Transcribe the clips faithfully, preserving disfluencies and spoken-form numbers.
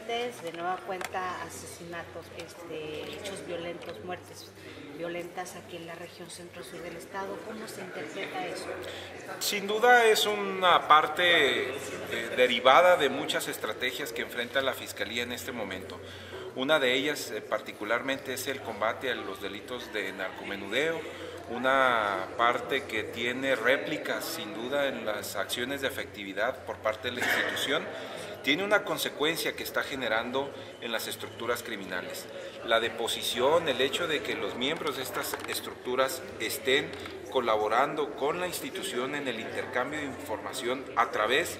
recientes, de nueva cuenta asesinatos, este, hechos violentos, muertes violentas aquí en la región centro-sur del estado. ¿Cómo se interpreta eso? Sin duda es una parte eh, derivada de muchas estrategias que enfrenta la Fiscalía en este momento. Una de ellas eh, particularmente es el combate a los delitos de narcomenudeo, una parte que tiene réplicas sin duda en las acciones de efectividad por parte de la institución, tiene una consecuencia que está generando en las estructuras criminales. La deposición, el hecho de que los miembros de estas estructuras estén colaborando con la institución en el intercambio de información a través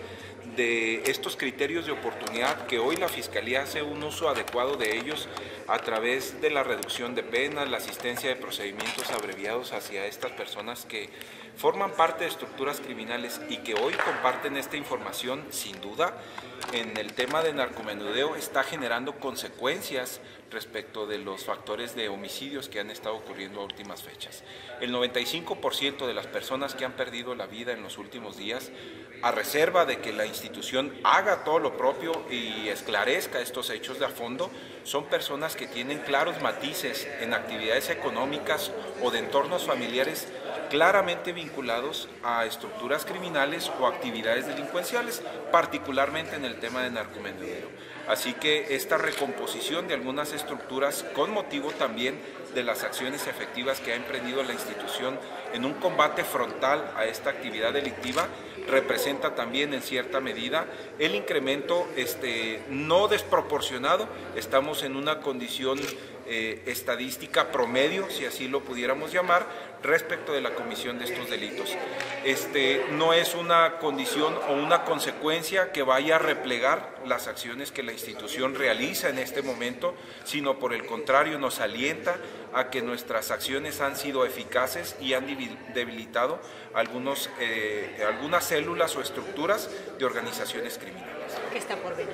de estos criterios de oportunidad, que hoy la Fiscalía hace un uso adecuado de ellos a través de la reducción de penas, la asistencia de procedimientos abreviados hacia estas personas que forman parte de estructuras criminales y que hoy comparten esta información. Sin duda, en el tema de narcomenudeo está generando consecuencias respecto de los factores de homicidios que han estado ocurriendo a últimas fechas. El noventa y cinco por ciento de las personas que han perdido la vida en los últimos días, a reserva de que la institución haga todo lo propio y esclarezca estos hechos de a fondo, son personas que tienen claros matices en actividades económicas o de entornos familiares claramente vinculados a estructuras criminales o actividades delincuenciales, particularmente en el tema de narcomenudeo. Así que esta recomposición de algunas estructuras, con motivo también de las acciones efectivas que ha emprendido la institución en un combate frontal a esta actividad delictiva, representa también en cierta medida el incremento este, no desproporcionado. Estamos en una condición eh, estadística promedio, si así lo pudiéramos llamar, respecto de la comisión de estos delitos. Este, no es una condición o una consecuencia que vaya a replegar las acciones que la institución realiza en este momento, sino por el contrario nos alienta a que nuestras acciones han sido eficaces y han debilitado algunos, eh, algunas células o estructuras de organizaciones criminales. ¿Qué está por venir?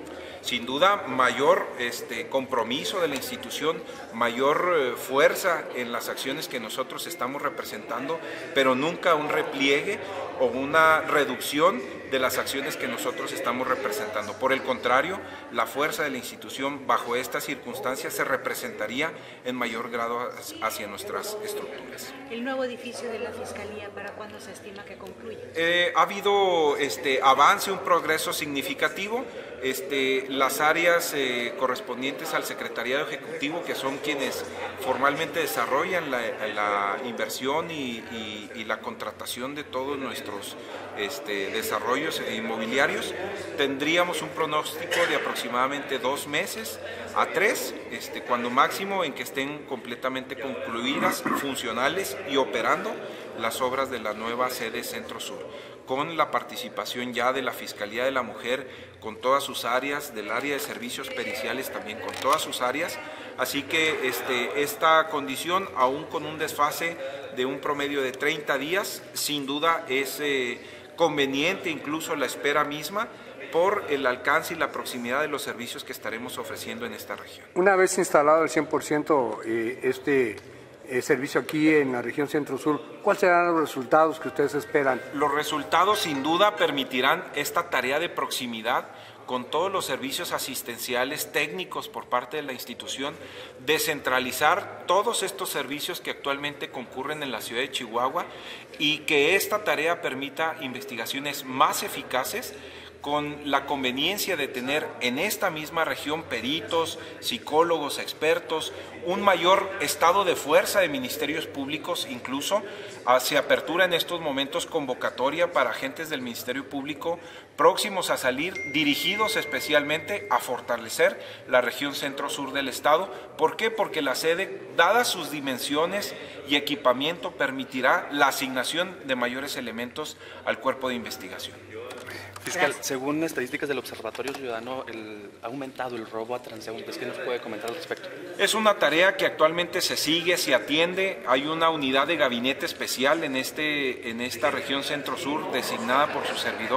Sin duda, mayor este, compromiso de la institución, mayor eh, fuerza en las acciones que nosotros estamos representando, pero nunca un repliegue o una reducción de las acciones que nosotros estamos representando. Por el contrario, la fuerza de la institución bajo estas circunstancias se representaría en mayor grado hacia nuestras estructuras. ¿El nuevo edificio de la Fiscalía para cuándo se estima que concluye? Eh, ha habido este, avance, un progreso significativo. Este, las áreas eh, correspondientes al Secretariado Ejecutivo, que son quienes formalmente desarrollan la, la inversión y, y, y la contratación de todos nuestros este, desarrollos inmobiliarios, tendríamos un pronóstico de aproximadamente dos meses a tres, este, cuando máximo, en que estén completamente concluidas, funcionales y operando las obras de la nueva sede Centro-Sur, con la participación ya de la Fiscalía de la Mujer, con todas sus áreas, del área de servicios periciales también con todas sus áreas. Así que este, esta condición, aún con un desfase de un promedio de treinta días, sin duda es eh, conveniente incluso la espera misma por el alcance y la proximidad de los servicios que estaremos ofreciendo en esta región. Una vez instalado el cien por ciento eh, este eh, servicio aquí en la región Centro-Sur, ¿cuáles serán los resultados que ustedes esperan? Los resultados sin duda permitirán esta tarea de proximidad con todos los servicios asistenciales técnicos por parte de la institución, descentralizar todos estos servicios que actualmente concurren en la ciudad de Chihuahua y que esta tarea permita investigaciones más eficaces, con la conveniencia de tener en esta misma región peritos, psicólogos, expertos, un mayor estado de fuerza de ministerios públicos, incluso se apertura en estos momentos convocatoria para agentes del Ministerio Público próximos a salir, dirigidos especialmente a fortalecer la región centro-sur del estado. ¿Por qué? Porque la sede, dadas sus dimensiones y equipamiento, permitirá la asignación de mayores elementos al cuerpo de investigación. Fiscal, Gracias. Según estadísticas del Observatorio Ciudadano, el, ha aumentado el robo a transeúntes. ¿Qué nos puede comentar al respecto? Es una tarea que actualmente se sigue, se atiende. Hay una unidad de gabinete especial en, este, en esta región centro-sur designada por su servidor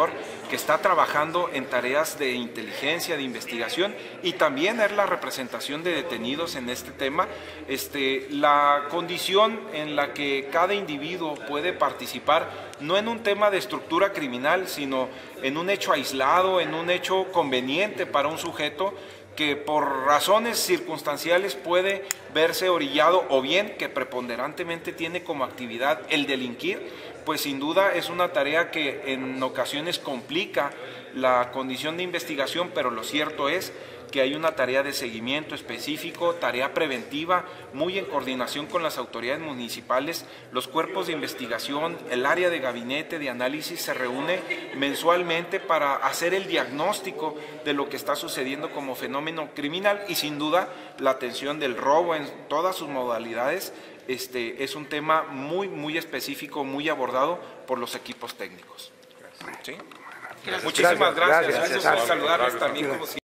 que está trabajando en tareas de inteligencia, de investigación, y también es la representación de detenidos en este tema. Este, la condición en la que cada individuo puede participar, no en un tema de estructura criminal, sino en un hecho aislado, en un hecho conveniente para un sujeto, que por razones circunstanciales puede verse orillado, o bien que preponderantemente tiene como actividad el delinquir, pues sin duda es una tarea que en ocasiones complica la condición de investigación, pero lo cierto es que hay una tarea de seguimiento específico, tarea preventiva, muy en coordinación con las autoridades municipales, los cuerpos de investigación, el área de gabinete de análisis se reúne mensualmente para hacer el diagnóstico de lo que está sucediendo como fenómeno criminal, y sin duda la atención del robo en todas sus modalidades este, es un tema muy, muy específico, muy abordado por los equipos técnicos. ¿Sí? Muchísimas gracias. Gracias. Gracias. Saludarles también como